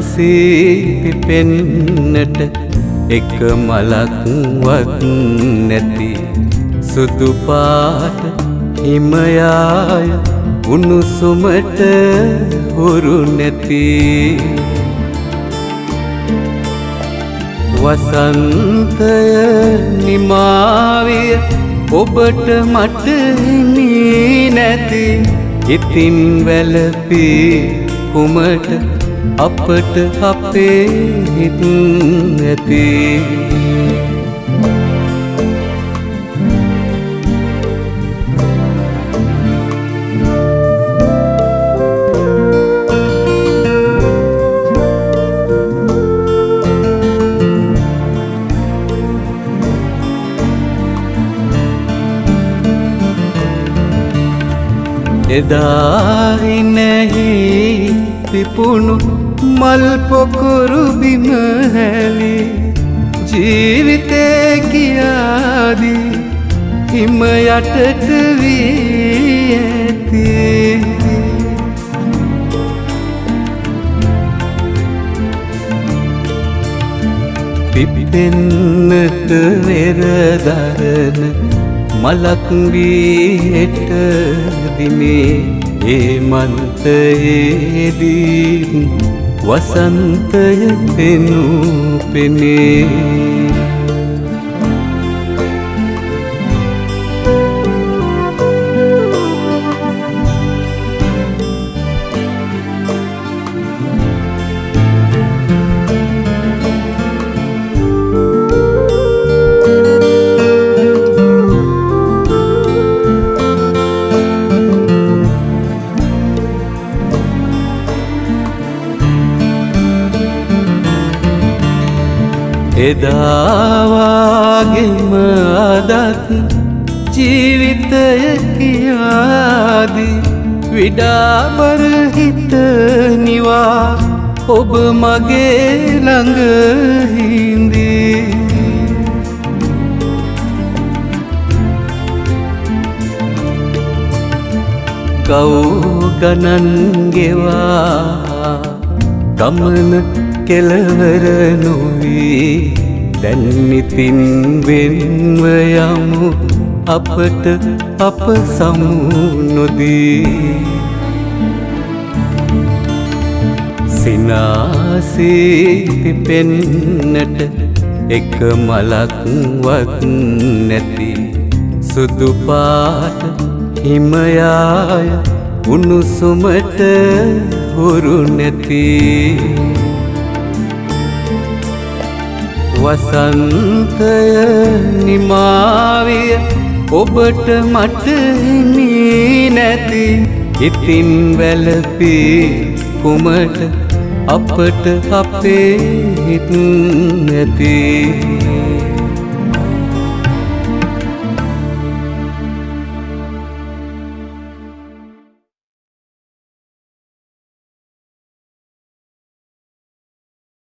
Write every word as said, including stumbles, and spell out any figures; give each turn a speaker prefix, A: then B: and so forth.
A: සිනාසේ පෙන්නට එක මලක්වත් නැති සුදු පාට හිමයාය උණුසුමට හුරු නැති වසන්තය නිමාවිය ඔබට මට හිමි නැති ඉතින් වැළපී කුමට අපට අපේ හිත් නැති එදා නැහි පිපුණු මල් පොකුරු බිම හැලි ජීවිතේ කියාදී හිම යටට වී ඇති පිපෙන්නට වෙරදරන මලක් වී හෙට දිනේ හේමන්තයේදී වසන්තය පෙනු පෙනේ එදා වාගේම අදත් ජීවිතය කියාදී විඩාබර හිත නිවා ඔබ මගේ ළඟ හිඳී ගව් ගණන් ගෙවා ගමන කෙලවර නොවී දැන් ඉතින් වෙන්ව යමු අපට අප සමු නොදී සිනාසේ පෙන්නට එක මලක්වත් නැති සුදු පාට හිමයාය උණුසුමට හුරු නැති වසන්තය නිමාවිය ඔබට මට හිමි නැති ඉතින් වැළපී කුමට අපට අපේ හිත් නැති